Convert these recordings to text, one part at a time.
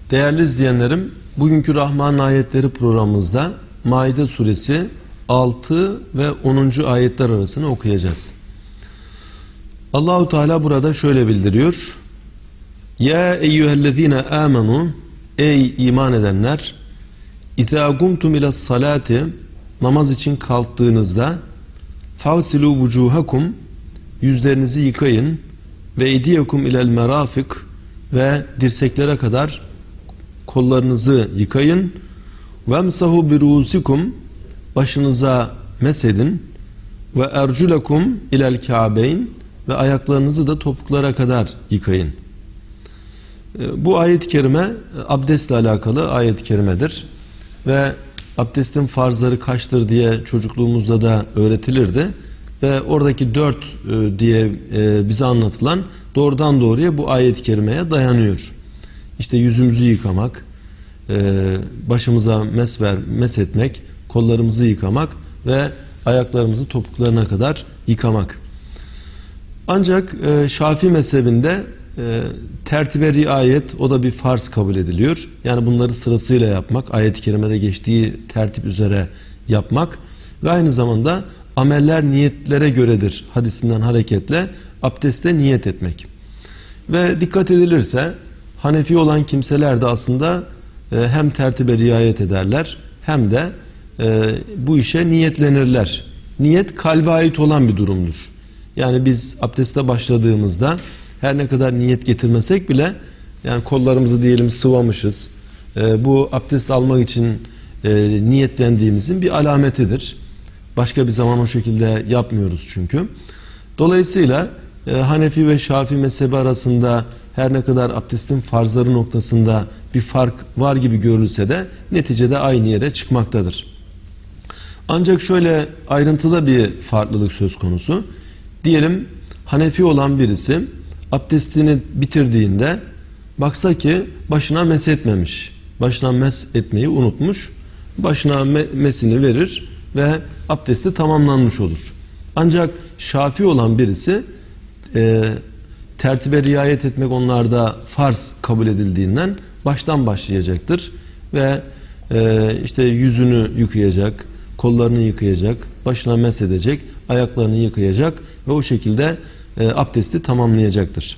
Değerli izleyenlerim, bugünkü Rahman Ayetleri programımızda Maide suresi 6 ve 10. ayetler arasını okuyacağız. Allahu Teala burada şöyle bildiriyor. Ya eyyühellezine amenu, ey iman edenler, İzâ gumtum ilas salati, namaz için kalktığınızda fagsilû vucuhakum, yüzlerinizi yıkayın, ve eydiyekum ilel merafik, ve dirseklere kadar kollarınızı yıkayın, vemsahu birusikum, başınıza mesedin, ve erculakum ilel kâbeyn, ve ayaklarınızı da topuklara kadar yıkayın. Bu ayet-i kerime abdestle alakalı ayet-i kerimedir ve abdestin farzları kaçtır diye çocukluğumuzda da öğretilirdi ve oradaki 4 diye bize anlatılan doğrudan doğruya bu ayet-i kerimeye dayanıyor. İşte yüzümüzü yıkamak, başımıza mes etmek, kollarımızı yıkamak ve ayaklarımızı topuklarına kadar yıkamak. Ancak Şafii mezhebinde tertibe riayet, o da bir farz kabul ediliyor. Yani bunları sırasıyla yapmak, ayet-i kerimede geçtiği tertip üzere yapmak ve aynı zamanda ameller niyetlere göredir hadisinden hareketle abdeste niyet etmek. Ve dikkat edilirse Hanefi olan kimseler de aslında hem tertibe riayet ederler hem de bu işe niyetlenirler. Niyet kalbe ait olan bir durumdur. Yani biz abdeste başladığımızda her ne kadar niyet getirmesek bile, yani kollarımızı diyelim sıvamışız, bu abdest almak için niyetlendiğimizin bir alametidir. Başka bir zaman o şekilde yapmıyoruz çünkü. Dolayısıyla Hanefi ve Şafii mezhebi arasında her ne kadar abdestin farzları noktasında bir fark var gibi görülse de neticede aynı yere çıkmaktadır. Ancak şöyle ayrıntıda bir farklılık söz konusu. Diyelim Hanefi olan birisi abdestini bitirdiğinde baksa ki başına mes etmemiş, başına mes etmeyi unutmuş, başına mesini verir ve abdesti tamamlanmış olur. Ancak Şafii olan birisi tertibe riayet etmek onlarda farz kabul edildiğinden baştan başlayacaktır ve işte yüzünü yıkayacak, kollarını yıkayacak, başına mes edecek, ayaklarını yıkayacak ve o şekilde abdesti tamamlayacaktır.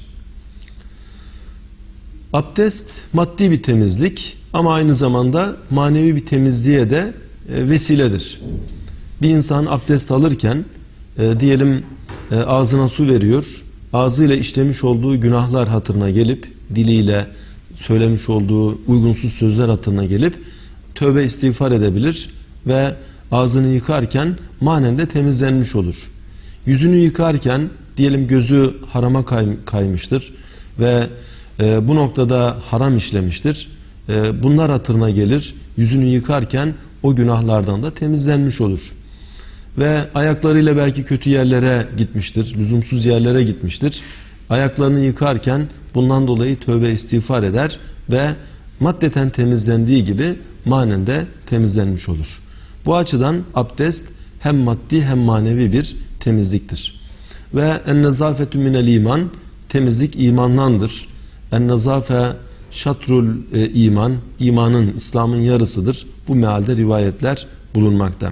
Abdest maddi bir temizlik ama aynı zamanda manevi bir temizliğe de vesiledir. Bir insan abdest alırken diyelim ağzına su veriyor, ağzıyla işlemiş olduğu günahlar hatırına gelip, diliyle söylemiş olduğu uygunsuz sözler hatırına gelip tövbe istiğfar edebilir ve ağzını yıkarken manen de temizlenmiş olur. Yüzünü yıkarken diyelim gözü harama kaymıştır ve bu noktada haram işlemiştir. Bunlar hatırına gelir. Yüzünü yıkarken o günahlardan da temizlenmiş olur. Ve ayaklarıyla belki kötü yerlere gitmiştir, lüzumsuz yerlere gitmiştir. Ayaklarını yıkarken bundan dolayı tövbe istiğfar eder ve maddeten temizlendiği gibi manen de temizlenmiş olur. Bu açıdan abdest hem maddi hem manevi bir temizliktir. Ve en-nezafetü minel iman, temizlik imandandır. En-nezafe şatrul iman, imanın, İslam'ın yarısıdır. Bu mealde rivayetler bulunmakta.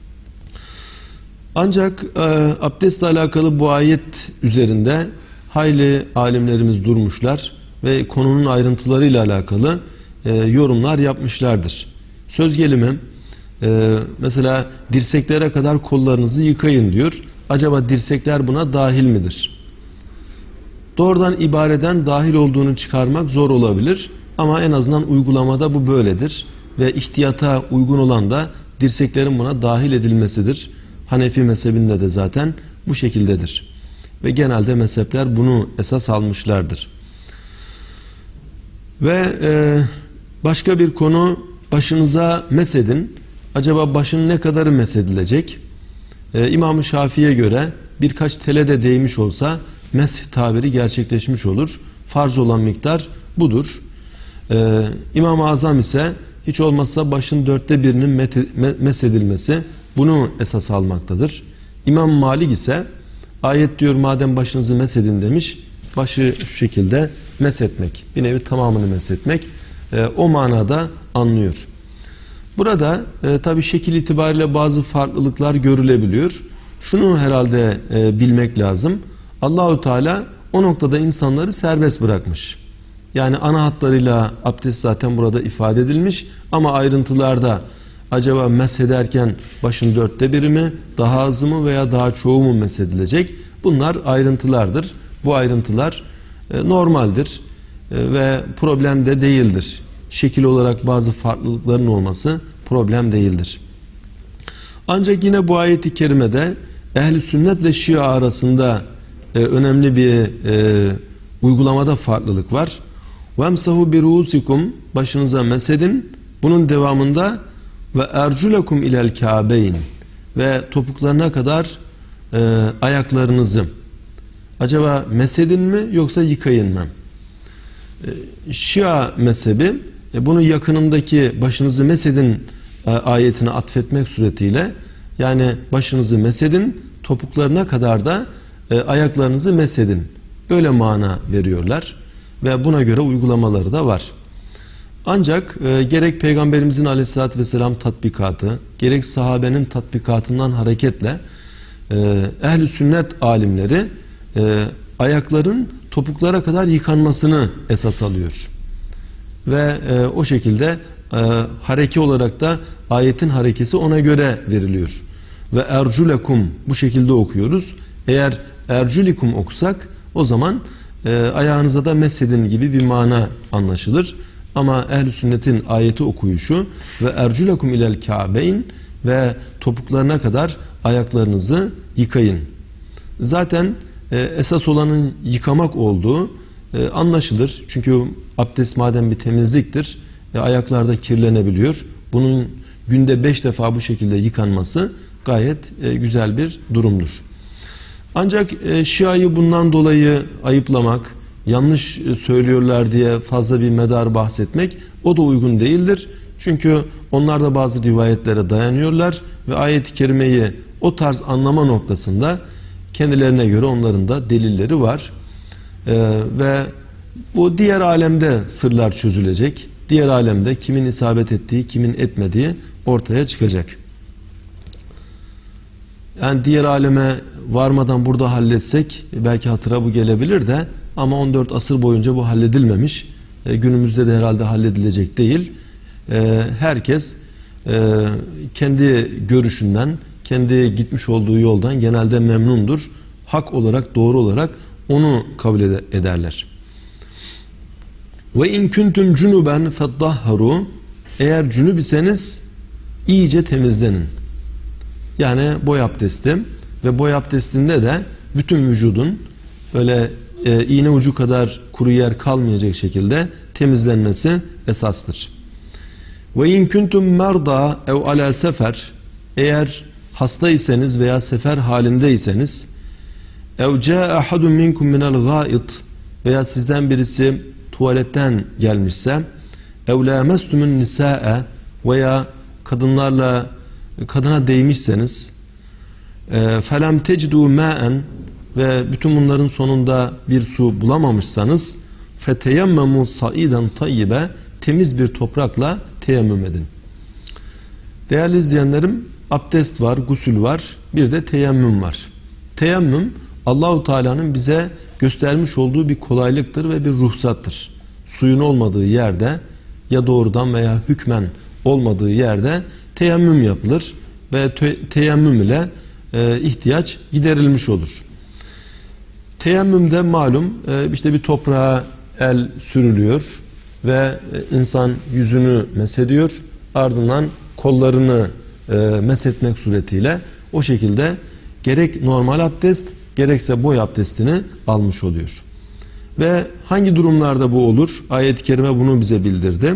Ancak abdestle alakalı bu ayet üzerinde hayli alimlerimiz durmuşlar ve konunun ayrıntılarıyla alakalı yorumlar yapmışlardır. Söz gelimi mesela dirseklere kadar kollarınızı yıkayın diyor. Acaba dirsekler buna dahil midir? Doğrudan ibareden dahil olduğunu çıkarmak zor olabilir ama en azından uygulamada bu böyledir ve ihtiyata uygun olan da dirseklerin buna dahil edilmesidir. Hanefi mezhebinde de zaten bu şekildedir ve genelde mezhepler bunu esas almışlardır. Ve başka bir konu, başınıza mesedin. Acaba başın ne kadarı mesedilecek? İmam-ı Şafii'ye göre birkaç tele de değmiş olsa mesh tabiri gerçekleşmiş olur. Farz olan miktar budur. İmam-ı Azam ise hiç olmazsa başın 1/4'inin mesedilmesi, bunu esas almaktadır. İmam Malik ise ayet diyor madem başınızı mesedin demiş, başı şu şekilde mesetmek, bir nevi tamamını mesetmek o manada anlıyor. Burada tabi şekil itibariyle bazı farklılıklar görülebiliyor. Şunu herhalde bilmek lazım. Allahu Teala o noktada insanları serbest bırakmış. Yani ana hatlarıyla abdest zaten burada ifade edilmiş ama ayrıntılarda acaba meshederken başın 1/4 mi, daha azı mı veya daha çoğu mu meshedilecek? Bunlar ayrıntılardır. Bu ayrıntılar normaldir ve problem de değildir. Şekil olarak bazı farklılıkların olması problem değildir. Ancak yine bu ayet-i kerimede ehl-i sünnetle Şia arasında önemli bir uygulamada farklılık var. وَمْسَهُ بِرُؤُسِكُمْ başınıza mesedin. Bunun devamında ve erculakum ilel kâbeyn ve topuklarına kadar ayaklarınızı. Acaba mesedin mi yoksa yıkayın mı? Şia mezhebi bunu yakınındaki başınızı mesedin ayetine atfetmek suretiyle yani başınızı mesedin, topuklarına kadar da ayaklarınızı mesedin. Böyle mana veriyorlar ve buna göre uygulamaları da var. Ancak gerek Peygamberimizin aleyhissalatü vesselam tatbikatı, gerek sahabenin tatbikatından hareketle ehl-i sünnet alimleri ayakların topuklara kadar yıkanmasını esas alıyor. Ve o şekilde hareke olarak da ayetin harekesi ona göre veriliyor. Ve erculekum bu şekilde okuyoruz. Eğer erculikum okusak o zaman ayağınıza da mesedin gibi bir mana anlaşılır. Ama ehl-i sünnetin ayeti okuyuşu ve erculekum ilel kâbeyn ve topuklarına kadar ayaklarınızı yıkayın. Zaten esas olanın yıkamak olduğu anlaşılır. Çünkü abdest madem bir temizliktir, ayaklarda kirlenebiliyor. Bunun günde 5 defa bu şekilde yıkanması gayet güzel bir durumdur. Ancak Şia'yı bundan dolayı ayıplamak, yanlış söylüyorlar diye fazla bir medar bahsetmek o da uygun değildir. Çünkü onlar da bazı rivayetlere dayanıyorlar ve ayet-i kerimeyi o tarz anlama noktasında kendilerine göre onların da delilleri var. Ve bu diğer alemde sırlar çözülecek. Diğer alemde kimin isabet ettiği, kimin etmediği ortaya çıkacak. Yani diğer aleme varmadan burada halletsek belki hatıra bu gelebilir de ama 14 asır boyunca bu halledilmemiş. Günümüzde de herhalde halledilecek değil. Herkes kendi görüşünden, kendi gitmiş olduğu yoldan genelde memnundur. Hak olarak, doğru olarak onu kabul ederler. Ve in kuntum cunuben feddahharu eğer cünüp iseniz iyice temizlenin. Yani boy abdesti ve boy abdestinde de bütün vücudun böyle iğne ucu kadar kuru yer kalmayacak şekilde temizlenmesi esastır. Ve in kuntum merda ev ala sefer eğer hastaysanız veya sefer halindeyseniz ev caa ahadun minkum minel gâit veya sizden birisi tuvaletten gelmişse ev lâmestumun nisâe veya kadına değmişseniz felem tecdû mâen ve bütün bunların sonunda bir su bulamamışsanız feteyemmemu saiden tayyibe temiz bir toprakla teyemmüm edin. Değerli izleyenlerim, abdest var, gusül var, bir de teyemmüm var. Teyemmüm Allahu Teala'nın bize göstermiş olduğu bir kolaylıktır ve bir ruhsattır. Suyun olmadığı yerde ya doğrudan veya hükmen olmadığı yerde teyemmüm yapılır ve teyemmüm ile ihtiyaç giderilmiş olur. Teyemmümde malum işte bir toprağa el sürülüyor ve insan yüzünü mesediyor, ardından kollarını meshetmek suretiyle o şekilde gerek normal abdest gerekse boy abdestini almış oluyor. Ve hangi durumlarda bu olur? Ayet-i kerime bunu bize bildirdi.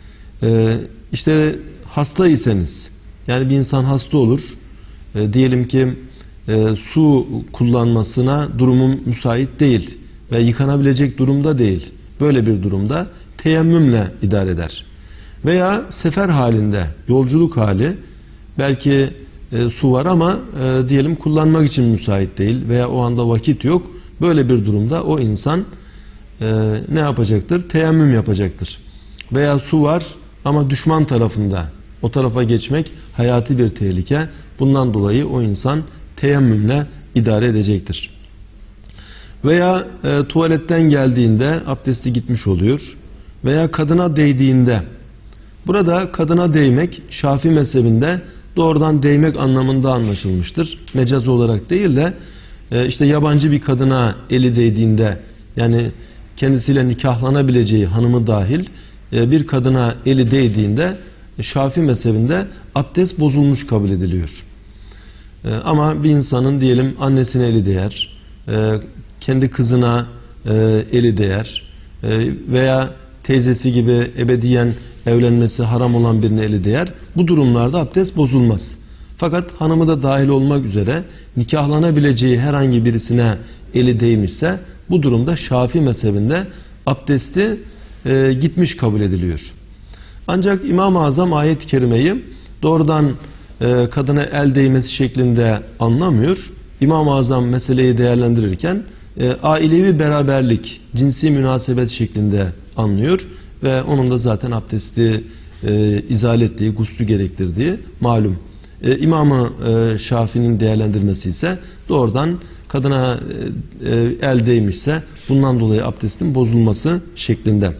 İşte hastaysanız, yani bir insan hasta olur, diyelim ki su kullanmasına durumum müsait değil ve yıkanabilecek durumda değil. Böyle bir durumda teyemmümle idare eder. Veya sefer halinde, yolculuk hali, belki su var ama diyelim kullanmak için müsait değil veya o anda vakit yok. Böyle bir durumda o insan ne yapacaktır? Teyemmüm yapacaktır. veya su var ama düşman tarafında. O tarafa geçmek hayati bir tehlike. Bundan dolayı o insan teyemmümle idare edecektir. Veya tuvaletten geldiğinde abdesti gitmiş oluyor. Veya kadına değdiğinde. Burada kadına değmek Şafii mezhebinde doğrudan değmek anlamında anlaşılmıştır. Mecaz olarak değil de işte yabancı bir kadına eli değdiğinde, yani kendisiyle nikahlanabileceği hanımı dahil bir kadına eli değdiğinde Şafii mezhebinde abdest bozulmuş kabul ediliyor. Ama bir insanın diyelim annesine eli değer, kendi kızına eli değer veya teyzesi gibi ebediyen evlenmesi haram olan birine eli değer. Bu durumlarda abdest bozulmaz. Fakat hanımı da dahil olmak üzere nikahlanabileceği herhangi birisine eli değmişse bu durumda Şafii mezhebinde abdesti gitmiş kabul ediliyor. Ancak İmam-ı Azam ayet-i kerimeyi doğrudan kadına el değmesi şeklinde anlamıyor. İmam-ı Azam meseleyi değerlendirirken ailevi beraberlik, cinsi münasebet şeklinde anlıyor ve onun da zaten abdesti izale ettiği, guslü gerektirdiği malum. İmam-ı Şafii'nin değerlendirmesi ise doğrudan kadına el değmişse bundan dolayı abdestin bozulması şeklinde.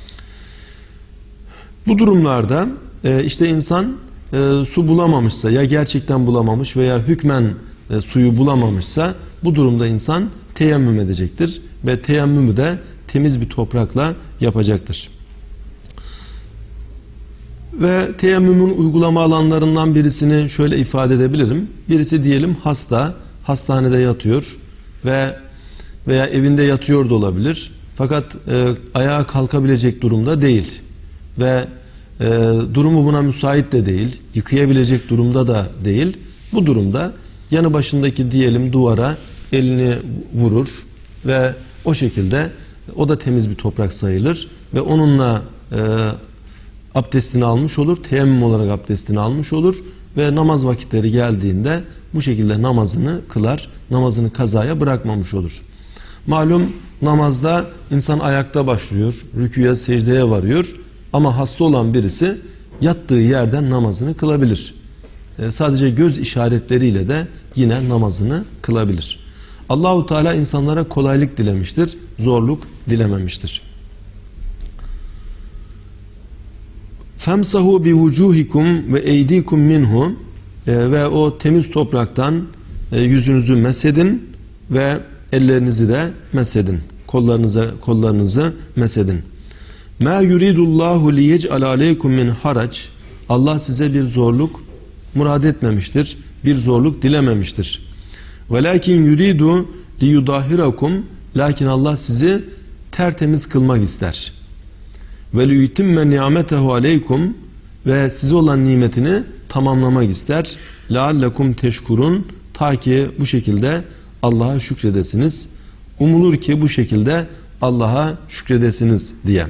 Bu durumlarda işte insan su bulamamışsa, ya gerçekten bulamamış veya hükmen suyu bulamamışsa bu durumda insan teyemmüm edecektir ve teyemmümü de temiz bir toprakla yapacaktır. Ve teyemmümün uygulama alanlarından birisini şöyle ifade edebilirim. Birisi diyelim hasta, hastanede yatıyor veya evinde yatıyor da olabilir. Fakat ayağa kalkabilecek durumda değil ve durumu buna müsait de değil, yıkayabilecek durumda da değil. Bu durumda yanı başındaki diyelim duvara elini vurur ve o şekilde o da temiz bir toprak sayılır ve onunla abdestini almış olur, teyemmüm olarak abdestini almış olur ve namaz vakitleri geldiğinde bu şekilde namazını kılar, namazını kazaya bırakmamış olur. Malum namazda insan ayakta başlıyor, rüküye, secdeye varıyor ama hasta olan birisi yattığı yerden namazını kılabilir. Sadece göz işaretleriyle de yine namazını kılabilir. Allahu Teala insanlara kolaylık dilemiştir, zorluk dilememiştir. Femsahu bi vucuhikum ve eydikum minhu, ve o temiz topraktan yüzünüzü mesedin ve ellerinizi de mesedin. Kollarınızı mesedin. Ma yuridullahu liyec'al aleykum min harac. Allah size bir zorluk murad etmemiştir, bir zorluk dilememiştir. Velakin yuridu liyudahirakum, lakin Allah sizi tertemiz kılmak ister. Ve liyutimme ni'metehu aleykum, ve size olan nimetini tamamlamak ister. Leallekum teşkurun, ta ki bu şekilde Allah'a şükredesiniz. Umulur ki bu şekilde Allah'a şükredesiniz diye.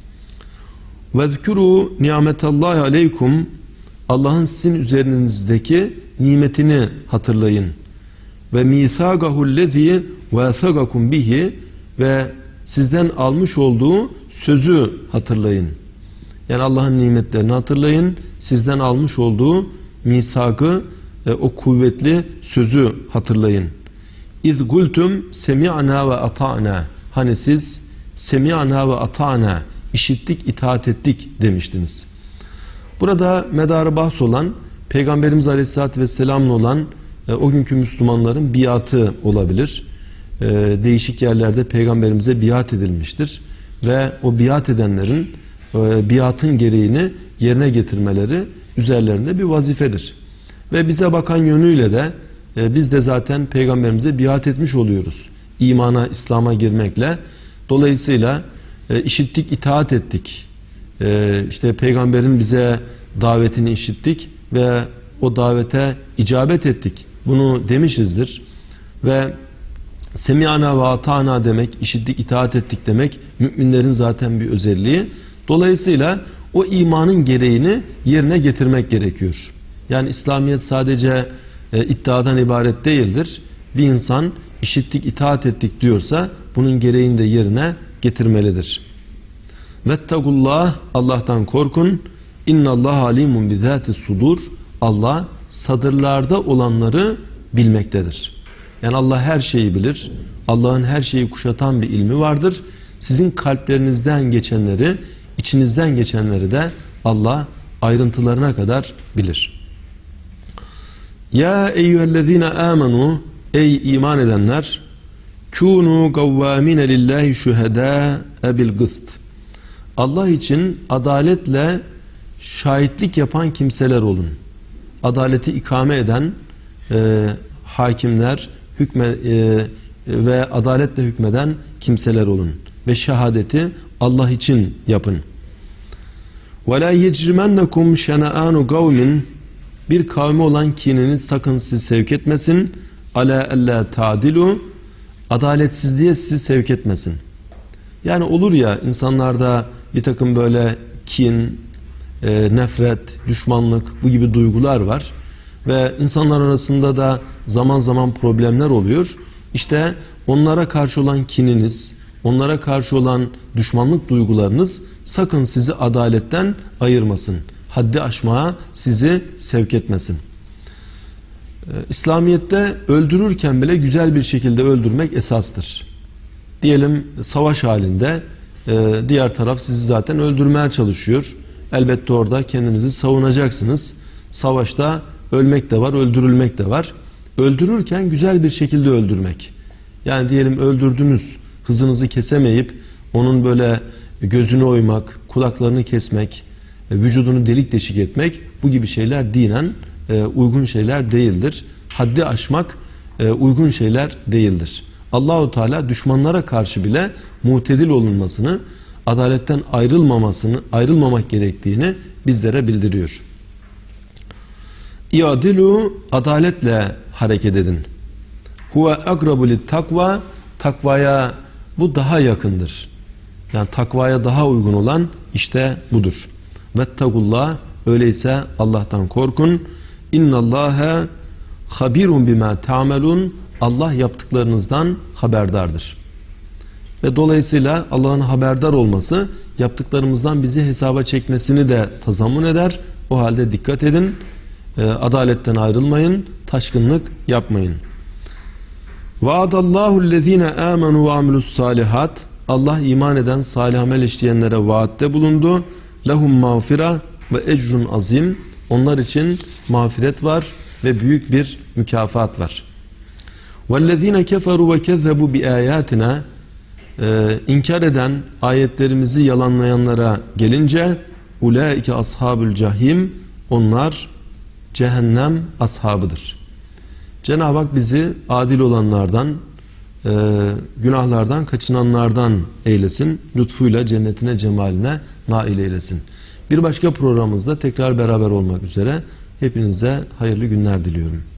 Vezkuru ni'metallahi aleykum, Allah'ın sizin üzerinizdeki nimetini hatırlayın. Ve mithagahullezî vesagakum bihi, ve sizden almış olduğu sözü hatırlayın. Yani Allah'ın nimetlerini hatırlayın, sizden almış olduğu misakı, o kuvvetli sözü hatırlayın. İz gultum semi'na ve ata'na, hani siz semi'na ve ata'na, işittik, itaat ettik demiştiniz. Burada medarı bahs olan Peygamberimiz Aleyhisselatü Vesselam'la olan o günkü Müslümanların biatı olabilir. Değişik yerlerde Peygamberimize biat edilmiştir ve o biat edenlerin biatın gereğini yerine getirmeleri üzerlerinde bir vazifedir. Ve bize bakan yönüyle de biz de zaten Peygamberimize biat etmiş oluyoruz. İmana, İslam'a girmekle. Dolayısıyla işittik, itaat ettik. İşte Peygamberin bize davetini işittik ve o davete icabet ettik. Bunu demişizdir. Ve semi'ana ve ata'na demek, işittik, itaat ettik demek müminlerin zaten bir özelliği. Dolayısıyla o imanın gereğini yerine getirmek gerekiyor. Yani İslamiyet sadece iddiadan ibaret değildir. Bir insan işittik, itaat ettik diyorsa bunun gereğini de yerine getirmelidir. Vettegullah, Allah'tan korkun. İnnallah alimun bizati sudur. Allah sadırlarda olanları bilmektedir. Yani Allah her şeyi bilir. Allah'ın her şeyi kuşatan bir ilmi vardır. Sizin kalplerinizden geçenleri, içinizden geçenleri de Allah ayrıntılarına kadar bilir. Ya eyyühellezine amenu, ey iman edenler, kûnû gavvâmine lillahi şühedâe bil gıst. Allah için adaletle şahitlik yapan kimseler olun. Adaleti ikame eden hakimler ve adaletle hükmeden kimseler olun. Ve şehadeti Allah için yapın. وَلَا يَجْرِمَنَّكُمْ شَنَآنُ قَوْمٍ. Bir kavmi olan kininiz sakın sizi sevk etmesin. عَلَى أَلَّا تَعْدِلُوا. Adaletsizliğe sizi sevk etmesin. Yani olur ya insanlarda bir takım böyle kin, nefret, düşmanlık bu gibi duygular var. Ve insanlar arasında da zaman zaman problemler oluyor. İşte onlara karşı olan kininiz, onlara karşı olan düşmanlık duygularınız sakın sizi adaletten ayırmasın. Haddi aşmaya sizi sevk etmesin. İslamiyet'te öldürürken bile güzel bir şekilde öldürmek esastır. Diyelim savaş halinde diğer taraf sizi zaten öldürmeye çalışıyor. Elbette orada kendinizi savunacaksınız. Savaşta ölmek de var, öldürülmek de var. Öldürürken güzel bir şekilde öldürmek. Yani diyelim öldürdünüz, hızınızı kesemeyip onun böyle gözünü oymak, kulaklarını kesmek, vücudunu delik deşik etmek, bu gibi şeyler dinen uygun şeyler değildir. Haddi aşmak uygun şeyler değildir. Allahu Teala düşmanlara karşı bile mutedil olunmasını, adaletten ayrılmamak gerektiğini bizlere bildiriyor. İadilu, adaletle hareket edin. Huve akrabu lit takva, takvaya bu daha yakındır. Yani takvaya daha uygun olan işte budur. Vettegullah, öyleyse Allah'tan korkun. İnnallâhe habirun bima ta'melun. Allah yaptıklarınızdan haberdardır. Ve dolayısıyla Allah'ın haberdar olması yaptıklarımızdan bizi hesaba çekmesini de tazammun eder. O halde dikkat edin. Adaletten ayrılmayın, taşkınlık yapmayın. Vaadallahu'llezine amenu ve amilussalihat. Allah iman eden, salih amel işleyenlere vaatte bulundu. Lehum mağfira ve ecrun azim. Onlar için mağfiret var ve büyük bir mükafat var. Vellezine keferu ve kezzebu bi ayatina. İnkar eden, ayetlerimizi yalanlayanlara gelince ulaike ashabul cahim. Onlar cehennem ashabıdır. Cenab-ı Hak bizi adil olanlardan, günahlardan kaçınanlardan eylesin. Lütfuyla cennetine, cemaline nail eylesin. Bir başka programımızda tekrar beraber olmak üzere. Hepinize hayırlı günler diliyorum.